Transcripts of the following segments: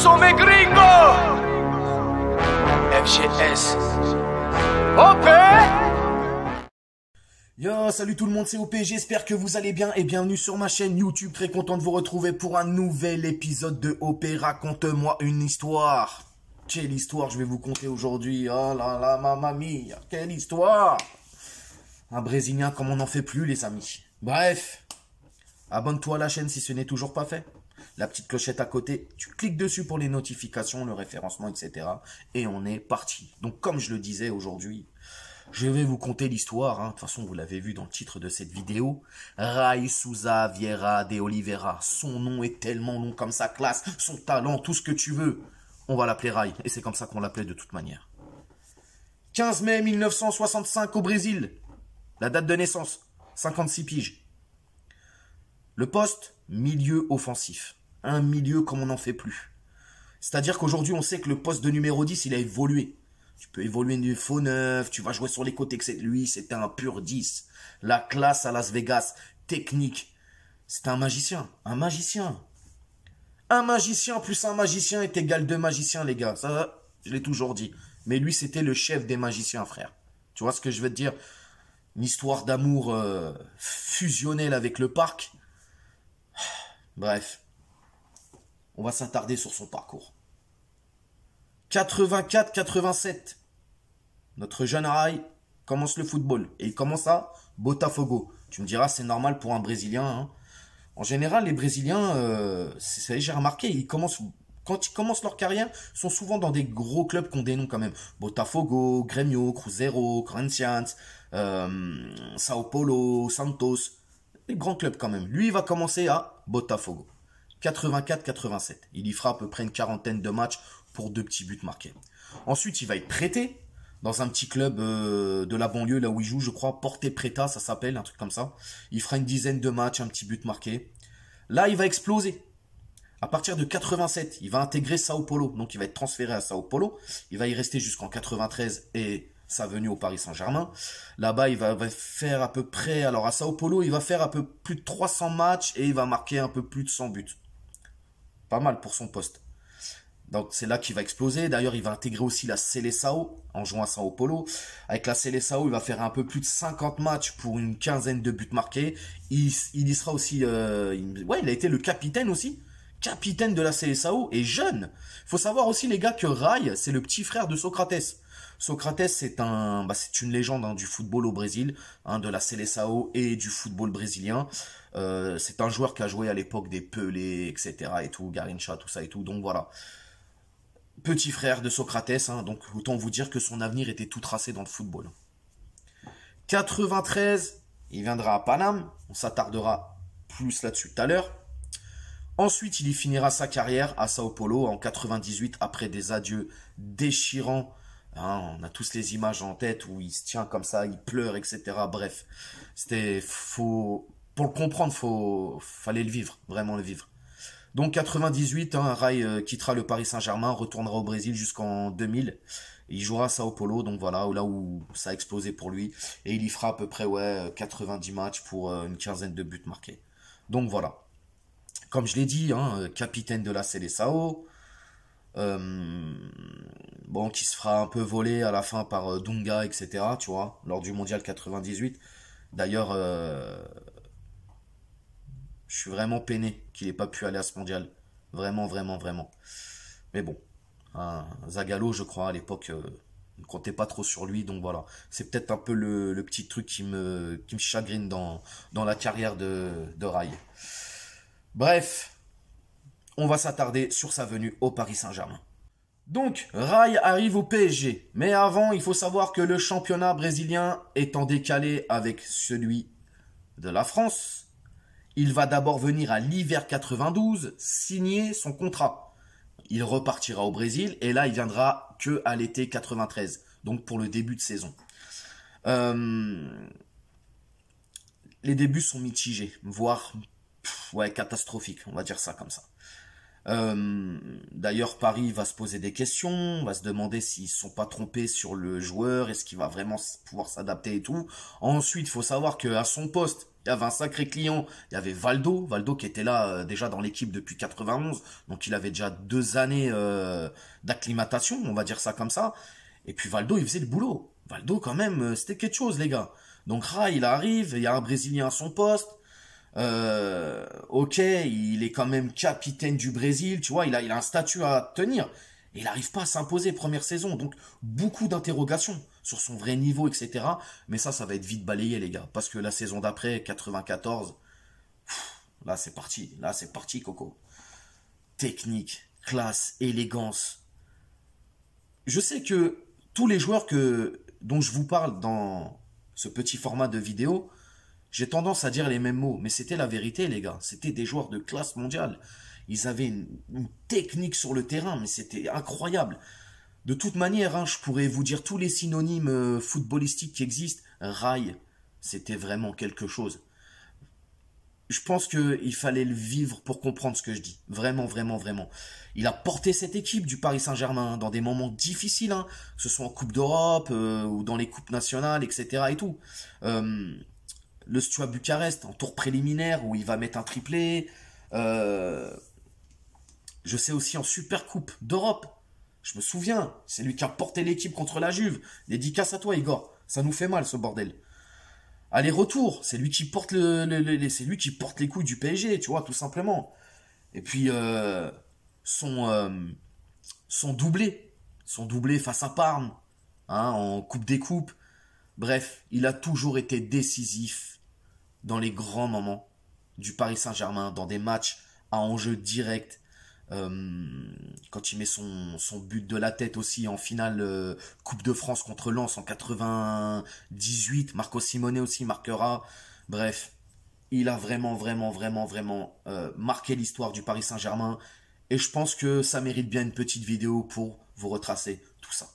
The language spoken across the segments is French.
sont mes gringos. FGS. OP. Yo, salut tout le monde, c'est OP, j'espère que vous allez bien et bienvenue sur ma chaîne YouTube. Très content de vous retrouver pour un nouvel épisode de OP, raconte-moi une histoire. Quelle histoire je vais vous conter aujourd'hui? Oh là là, mamma mia, quelle histoire! Un Brésilien comme on n'en fait plus, les amis. Bref, abonne-toi à la chaîne si ce n'est toujours pas fait. La petite clochette à côté, tu cliques dessus pour les notifications, le référencement, etc. Et on est parti. Donc comme je le disais aujourd'hui, je vais vous conter l'histoire, hein. De toute façon, vous l'avez vu dans le titre de cette vidéo. Ray Souza Vieira de Oliveira. Son nom est tellement long comme sa classe, son talent, tout ce que tu veux. On va l'appeler Ray, et c'est comme ça qu'on l'appelait de toute manière. 15 mai 1965 au Brésil. La date de naissance, 56 piges. Le poste, milieu offensif. Un milieu comme on n'en fait plus. C'est-à-dire qu'aujourd'hui, on sait que le poste de numéro 10, il a évolué. Tu peux évoluer du faux neuf, tu vas jouer sur les côtés. Lui, c'était un pur 10. La classe à Las Vegas, technique. C'était un magicien. Un magicien. Un magicien plus un magicien est égal 2 magiciens, les gars. Ça, je l'ai toujours dit. Mais lui, c'était le chef des magiciens, frère. Tu vois ce que je veux te dire? Une histoire d'amour fusionnelle avec le parc. Bref. On va s'attarder sur son parcours. 84-87. Notre jeune Ray commence le football. Et il commence à Botafogo. Tu me diras, c'est normal pour un Brésilien. Hein. En général, les Brésiliens, j'ai remarqué, quand ils commencent leur carrière, ils sont souvent dans des gros clubs qui ont des noms quand même. Botafogo, Grêmio, Cruzeiro, Corinthians, Sao Paulo, Santos. Des grands clubs quand même. Lui, il va commencer à Botafogo. 84-87. Il y fera à peu près une quarantaine de matchs pour 2 petits buts marqués. Ensuite, il va être prêté dans un petit club de la banlieue, là où il joue, je crois, Porte Preta, ça s'appelle, un truc comme ça. Il fera une dizaine de matchs, un petit but marqué. Là, il va exploser. À partir de 87, il va intégrer Sao Paulo. Donc, il va être transféré à Sao Paulo. Il va y rester jusqu'en 93 et sa venue au Paris Saint-Germain. Là-bas, il va faire à peu près... Alors, à Sao Paulo, il va faire un peu plus de 300 matchs et il va marquer un peu plus de 100 buts. Pas mal pour son poste. Donc c'est là qu'il va exploser. D'ailleurs, il va intégrer aussi la Seleção en jouant à Sao Paulo. Avec la Seleção, il va faire un peu plus de 50 matchs pour une quinzaine de buts marqués. Il y sera aussi... il a été le capitaine aussi. Capitaine de la Seleção et jeune. Il faut savoir aussi, les gars, que Ray, c'est le petit frère de Socrates. Socrates, c'est une légende hein, du football au Brésil, hein, de la Seleção et du football brésilien. C'est un joueur qui a joué à l'époque des Pelé, etc. et tout, Garrincha, tout ça et tout. Donc voilà. Petit frère de Socrates, hein, donc autant vous dire que son avenir était tout tracé dans le football. 93, il viendra à Paname. On s'attardera plus là-dessus tout à l'heure. Ensuite, il y finira sa carrière à Sao Paulo en 98 après des adieux déchirants. Hein, on a tous les images en tête où il se tient comme ça, il pleure, etc. Bref, pour le comprendre, fallait le vivre, vraiment le vivre. Donc 98, hein, Ray quittera le Paris Saint-Germain, retournera au Brésil jusqu'en 2000. Il jouera à Sao Paulo, donc voilà, là où ça a explosé pour lui. Et il y fera à peu près 90 matchs pour une quinzaine de buts marqués. Donc voilà. Comme je l'ai dit, hein, capitaine de la Seleção. Qui se fera un peu voler à la fin par Dunga, etc. Tu vois, lors du mondial 98. D'ailleurs, je suis vraiment peiné qu'il n'ait pas pu aller à ce mondial. Vraiment, vraiment, vraiment. Mais bon, Zagallo, je crois, à l'époque, ne comptait pas trop sur lui. Donc voilà, c'est peut-être un peu le petit truc qui me chagrine dans la carrière de Ray. Bref, on va s'attarder sur sa venue au Paris Saint-Germain. Donc, Ray arrive au PSG. Mais avant, il faut savoir que le championnat brésilien étant décalé avec celui de la France, il va d'abord venir à l'hiver 92 signer son contrat. Il repartira au Brésil et là, il viendra que à l'été 93. Donc, pour le début de saison. Les débuts sont mitigés, voire catastrophiques, on va dire ça comme ça. D'ailleurs, Paris va se poser des questions, va se demander s'ils ne sont pas trompés sur le joueur, est-ce qu'il va vraiment pouvoir s'adapter et tout. Ensuite, il faut savoir qu'à son poste, y avait un sacré client. Il y avait Valdo qui était là déjà dans l'équipe depuis 91. Donc il avait déjà 2 années d'acclimatation, on va dire ça comme ça. Et puis Valdo, il faisait le boulot. Valdo, quand même, c'était quelque chose, les gars. Donc Rai, il arrive, il y a un Brésilien à son poste. Ok, il est quand même capitaine du Brésil, tu vois, il a un statut à tenir. Et il n'arrive pas à s'imposer première saison. Donc, beaucoup d'interrogations sur son vrai niveau, etc. Mais ça va être vite balayé, les gars. Parce que la saison d'après, 94, là, c'est parti. Là, c'est parti, Coco. Technique, classe, élégance. Je sais que tous les joueurs dont je vous parle dans ce petit format de vidéo, j'ai tendance à dire les mêmes mots, mais c'était la vérité, les gars. C'était des joueurs de classe mondiale. Ils avaient une technique sur le terrain, mais c'était incroyable. De toute manière, hein, je pourrais vous dire tous les synonymes footballistiques qui existent. Rai, c'était vraiment quelque chose. Je pense qu'il fallait le vivre pour comprendre ce que je dis. Vraiment, vraiment, vraiment. Il a porté cette équipe du Paris Saint-Germain dans des moments difficiles, hein, que ce soit en Coupe d'Europe ou dans les coupes nationales, etc. et tout. Le Steaua Bucarest en tour préliminaire où il va mettre un triplé. Je sais aussi en Super Coupe d'Europe. Je me souviens, c'est lui qui a porté l'équipe contre la Juve. Dédicace à toi, Igor. Ça nous fait mal, ce bordel. Aller-retour, c'est lui qui porte c'est lui qui porte les couilles du PSG, tu vois, tout simplement. Et puis son doublé face à Parme, hein, en Coupe des Coupes. Bref, il a toujours été décisif dans les grands moments du Paris Saint-Germain, dans des matchs à enjeu direct. Quand il met son but de la tête aussi en finale Coupe de France contre Lens en 98, Marco Simone aussi marquera. Bref, il a vraiment, vraiment, vraiment, vraiment marqué l'histoire du Paris Saint-Germain. Et je pense que ça mérite bien une petite vidéo pour vous retracer tout ça.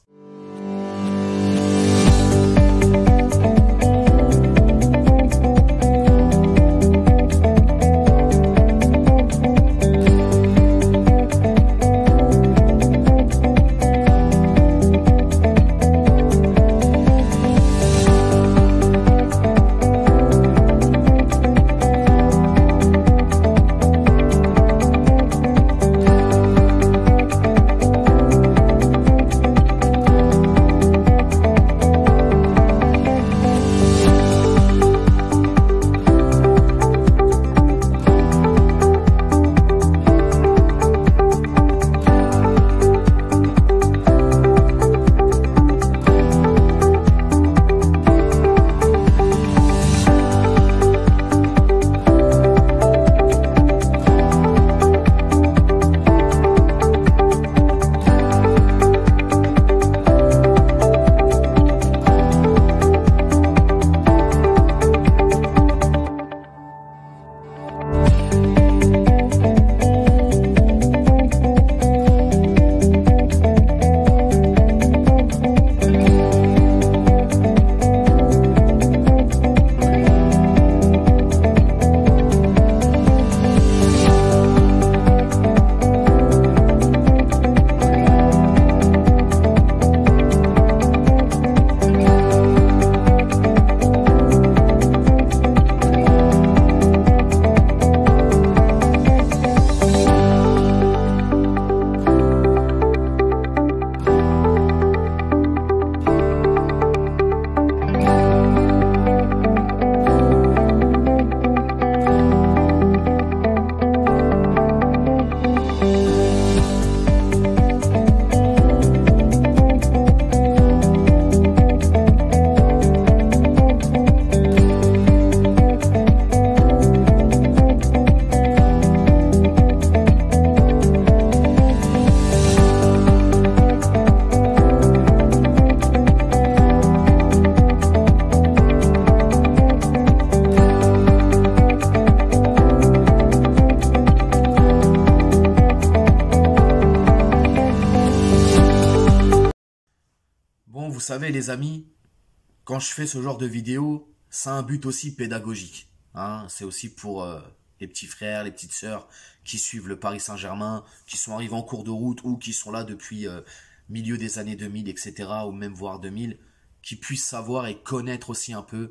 Vous savez les amis, quand je fais ce genre de vidéo, ça a un but aussi pédagogique. Hein, c'est aussi pour les petits frères, les petites sœurs qui suivent le Paris Saint-Germain, qui sont arrivés en cours de route ou qui sont là depuis milieu des années 2000, etc. ou même voire 2000, qui puissent savoir et connaître aussi un peu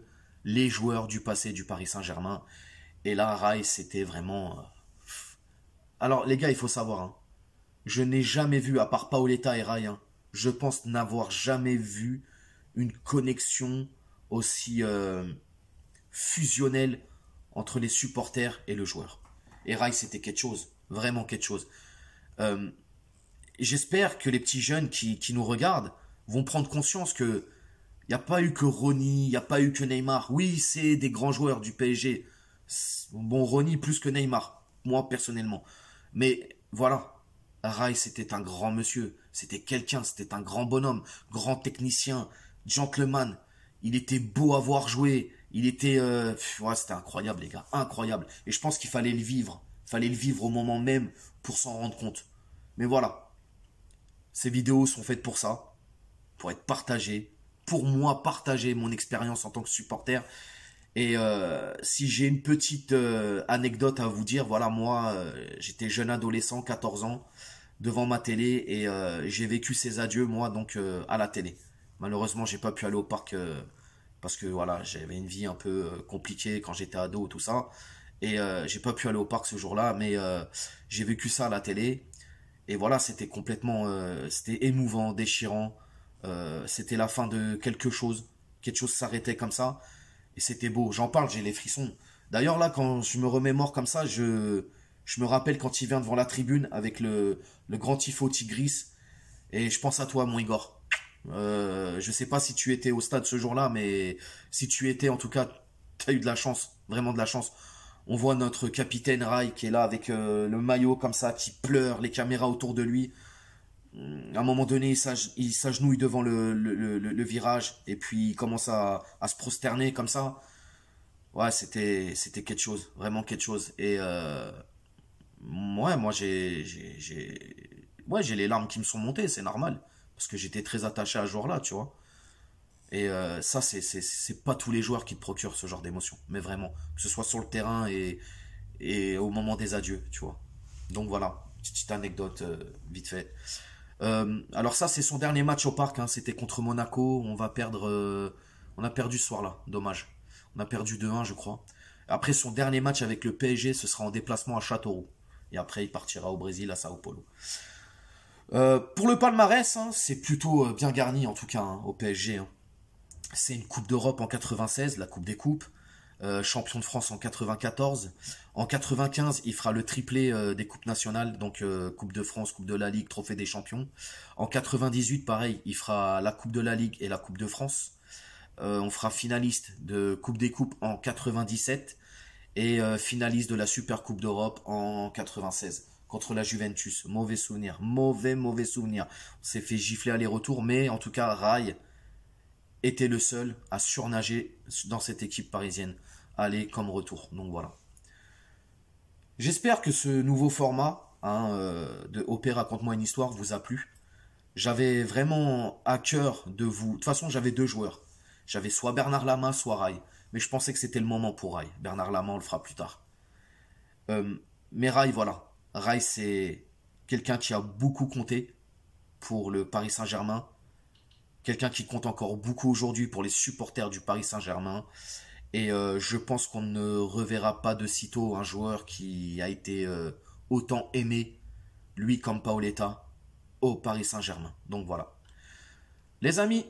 les joueurs du passé du Paris Saint-Germain. Et là, Rai, c'était vraiment... Alors, les gars, il faut savoir, hein, je n'ai jamais vu, à part Paoletta et Rai, hein, je pense n'avoir jamais vu une connexion aussi fusionnelle entre les supporters et le joueur. Et Rai, c'était quelque chose, vraiment quelque chose. Euh, J'espère que les petits jeunes qui nous regardent vont prendre conscience que il n'y a pas eu que Ronny, il n'y a pas eu que Neymar. Oui, c'est des grands joueurs du PSG. Bon, Ronny plus que Neymar, moi personnellement. Mais voilà, Rai, c'était un grand monsieur. C'était quelqu'un, c'était un grand bonhomme, grand technicien, gentleman. Il était beau à voir jouer. Il était... ouais, c'était incroyable, les gars. Incroyable. Et je pense qu'il fallait le vivre. Il fallait le vivre au moment même pour s'en rendre compte. Mais voilà, ces vidéos sont faites pour ça, pour être partagées, pour moi partager mon expérience en tant que supporter. Et si j'ai une petite anecdote à vous dire, voilà, moi, j'étais jeune adolescent, 14 ans, devant ma télé, et j'ai vécu ces adieux, moi, donc à la télé. Malheureusement, j'ai pas pu aller au parc parce que voilà, j'avais une vie un peu compliquée quand j'étais ado, tout ça. Et j'ai pas pu aller au parc ce jour-là, mais j'ai vécu ça à la télé. Et voilà, c'était complètement, c'était émouvant, déchirant. C'était la fin de quelque chose. Quelque chose s'arrêtait comme ça. Et c'était beau. J'en parle, j'ai les frissons. D'ailleurs, là, quand je me remémore comme ça, je me rappelle quand il vient devant la tribune avec le grand tifo Tigris. Et je pense à toi, mon Igor. Je sais pas si tu étais au stade ce jour-là, mais si tu étais, en tout cas, t'as eu de la chance. Vraiment de la chance. On voit notre capitaine Rai qui est là avec le maillot comme ça, qui pleure, les caméras autour de lui. À un moment donné, il s'agenouille devant le virage et puis il commence à se prosterner comme ça. Ouais, c'était quelque chose, vraiment quelque chose. Et ouais, moi ouais, j'ai les larmes qui me sont montées, c'est normal. Parce que j'étais très attaché à ce jour-là, tu vois. Et ça, c'est pas tous les joueurs qui te procurent ce genre d'émotion. Mais vraiment, que ce soit sur le terrain et au moment des adieux, tu vois. Donc voilà, petite anecdote vite fait. Alors ça, c'est son dernier match au parc, hein, c'était contre Monaco. On va perdre, on a perdu ce soir-là, dommage. On a perdu 2-1, je crois. Après son dernier match avec le PSG, ce sera en déplacement à Châteauroux. Et après, il partira au Brésil, à Sao Paulo. Pour le palmarès, hein, c'est plutôt bien garni en tout cas hein, au PSG. Hein. C'est une Coupe d'Europe en 96, la Coupe des Coupes. Champion de France en 94. En 95, il fera le triplé des Coupes nationales, donc Coupe de France, Coupe de la Ligue, Trophée des Champions. En 98, pareil, il fera la Coupe de la Ligue et la Coupe de France. On fera finaliste de Coupe des Coupes en 97 et finaliste de la Super Coupe d'Europe en 96 contre la Juventus. Mauvais souvenir, mauvais souvenir. On s'est fait gifler aller-retour, mais en tout cas, Rai était le seul à surnager dans cette équipe parisienne, aller comme retour. Donc voilà. J'espère que ce nouveau format hein, de OP Raconte-moi une histoire vous a plu. J'avais vraiment à cœur de vous... De toute façon, j'avais deux joueurs. J'avais soit Bernard Lama, soit Rai. Mais je pensais que c'était le moment pour Rai. Bernard Lama, on le fera plus tard. Mais Rai, voilà. Rai, c'est quelqu'un qui a beaucoup compté pour le Paris Saint-Germain. Quelqu'un qui compte encore beaucoup aujourd'hui pour les supporters du Paris Saint-Germain. Et je pense qu'on ne reverra pas de sitôt un joueur qui a été autant aimé, lui comme Paoletta, au Paris Saint-Germain. Donc voilà. Les amis,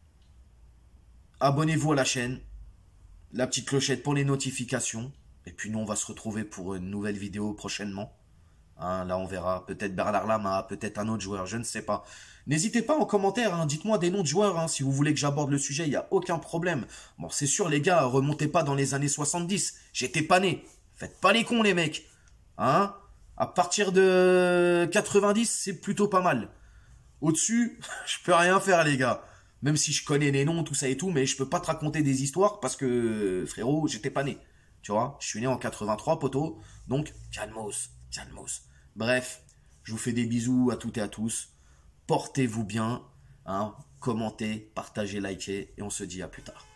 abonnez-vous à la chaîne, la petite clochette pour les notifications. Et puis nous, on va se retrouver pour une nouvelle vidéo prochainement. Hein, là, on verra peut-être Bernard Lama, peut-être un autre joueur, je ne sais pas. N'hésitez pas en commentaire, hein, dites-moi des noms de joueurs, hein, si vous voulez que j'aborde le sujet, il n'y a aucun problème. Bon, c'est sûr, les gars, remontez pas dans les années 70, j'étais pas né. Faites pas les cons, les mecs. Hein? À partir de 90, c'est plutôt pas mal. Au-dessus, je peux rien faire, les gars. Même si je connais les noms, tout ça et tout, mais je peux pas te raconter des histoires parce que, frérot, j'étais pas né. Tu vois, je suis né en 83, poteau, donc, calmos. Bref, je vous fais des bisous à toutes et à tous. Portez-vous bien, hein, commentez, partagez, likez, et on se dit à plus tard.